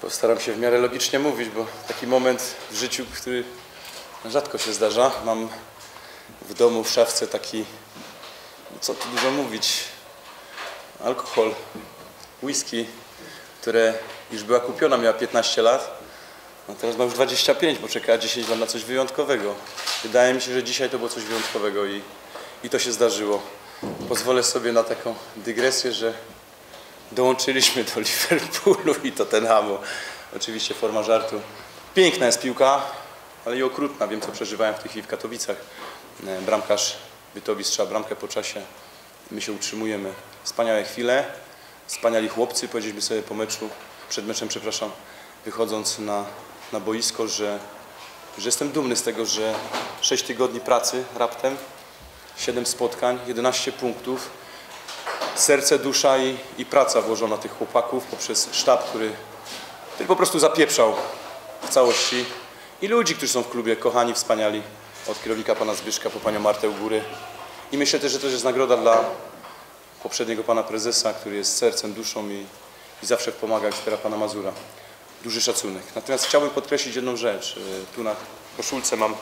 Postaram się w miarę logicznie mówić, bo taki moment w życiu, który rzadko się zdarza. Mam w domu w szafce taki, no co tu dużo mówić, alkohol, whisky, które już była kupiona, miała 15 lat, a teraz ma już 25, bo czekała 10 lat na coś wyjątkowego. Wydaje mi się, że dzisiaj to było coś wyjątkowego i to się zdarzyło. Pozwolę sobie na taką dygresję, że dołączyliśmy do Liverpoolu i Tottenhamu. Oczywiście forma żartu. Piękna jest piłka, ale i okrutna. Wiem, co przeżywałem w tej chwili w Katowicach. Bramkarz Bytowi strzela bramkę po czasie. My się utrzymujemy. Wspaniałe chwile, wspaniali chłopcy. Powiedzieliśmy sobie po meczu, przed meczem, przepraszam, wychodząc na boisko, że jestem dumny z tego, że 6 tygodni pracy raptem, 7 spotkań, 11 punktów, serce, dusza i praca włożona tych chłopaków poprzez sztab, który po prostu zapieprzał w całości, i ludzi, którzy są w klubie, kochani, wspaniali, od kierownika pana Zbyszka po panią Martę u góry. I myślę też, że to jest nagroda dla poprzedniego pana prezesa, który jest sercem, duszą i zawsze pomaga i wspiera pana Mazura. Duży szacunek. Natomiast chciałbym podkreślić jedną rzecz. Tu na koszulce mam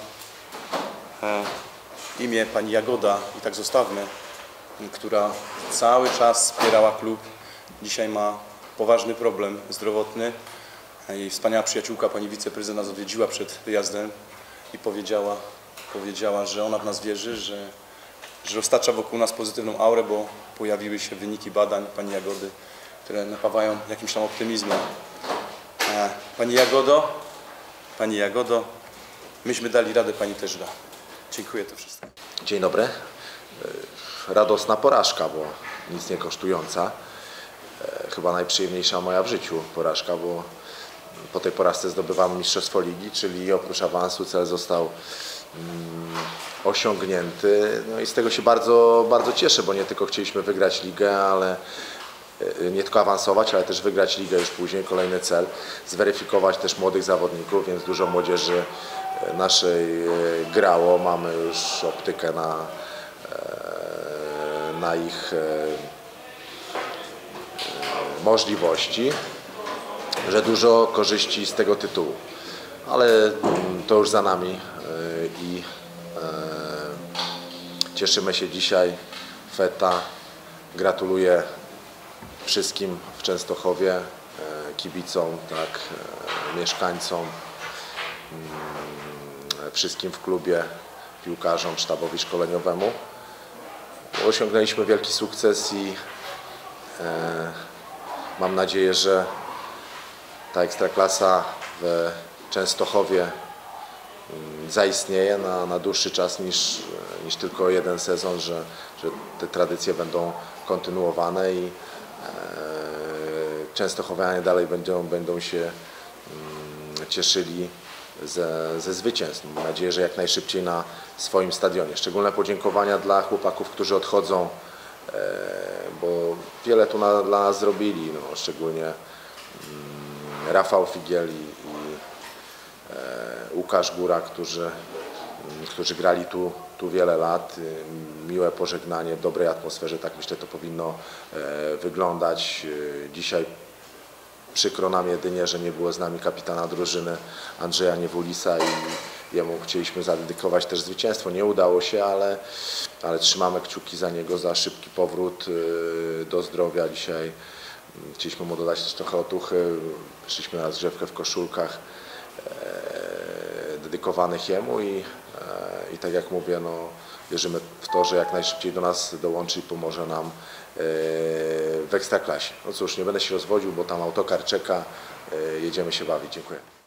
imię pani Jagoda i tak zostawmy, która cały czas wspierała klub. Dzisiaj ma poważny problem zdrowotny. Jej wspaniała przyjaciółka, pani wiceprezydent, nas odwiedziła przed wyjazdem i powiedziała, że ona w nas wierzy, że roztacza wokół nas pozytywną aurę, bo pojawiły się wyniki badań pani Jagody, które napawają jakimś tam optymizmem. Pani Jagodo, myśmy dali radę, pani też da. Dziękuję, to wszystko. Dzień dobry. Radosna porażka, bo nic nie kosztująca. Chyba najprzyjemniejsza moja w życiu porażka, bo po tej porażce zdobywamy mistrzostwo ligi, czyli oprócz awansu cel został osiągnięty. No i z tego się bardzo, bardzo cieszę, bo nie tylko chcieliśmy wygrać ligę, ale nie tylko awansować, ale też wygrać ligę już później, kolejny cel, zweryfikować też młodych zawodników, więc dużo młodzieży naszej grało, mamy już optykę na ich możliwości, że dużo korzyści z tego tytułu, ale to już za nami i cieszymy się dzisiaj. Feta, gratuluję wszystkim w Częstochowie, kibicom, tak, mieszkańcom, wszystkim w klubie, piłkarzom, sztabowi szkoleniowemu. Osiągnęliśmy wielki sukces i mam nadzieję, że ta ekstraklasa w Częstochowie zaistnieje na dłuższy czas niż tylko jeden sezon, że te tradycje będą kontynuowane i częstochowianie dalej będą się cieszyli ze zwycięstw. Mam nadzieję, że jak najszybciej na swoim stadionie. Szczególne podziękowania dla chłopaków, którzy odchodzą, bo wiele tu dla nas zrobili, no, szczególnie Rafał Figiel i Łukasz Góra, którzy grali tu wiele lat. Miłe pożegnanie w dobrej atmosferze, tak myślę, to powinno wyglądać. Dzisiaj przykro nam jedynie, że nie było z nami kapitana drużyny Andrzeja Niewulisa i jemu chcieliśmy zadedykować też zwycięstwo. Nie udało się, ale trzymamy kciuki za niego, za szybki powrót do zdrowia. Dzisiaj chcieliśmy mu dodać też trochę otuchy. Szliśmy na rozgrzewkę w koszulkach dedykowanych jemu i tak jak mówię, no, wierzymy w to, że jak najszybciej do nas dołączy i pomoże nam w Ekstraklasie. No cóż, nie będę się rozwodził, bo tam autokar czeka, jedziemy się bawić. Dziękuję.